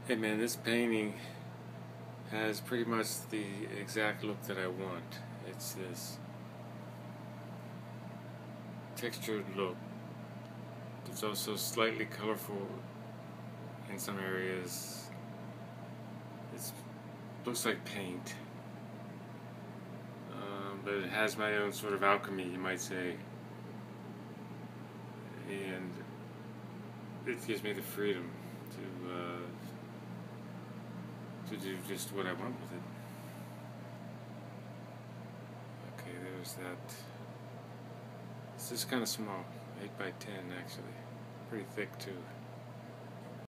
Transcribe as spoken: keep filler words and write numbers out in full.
Hey man, this painting has pretty much the exact look that I want. It's this textured look. It's also slightly colorful in some areas. It looks like paint, um, but it has my own sort of alchemy, you might say, and it gives me the freedom to uh, to do just what I want with it. Okay, there's that. This is kind of small, eight by ten actually, pretty thick too.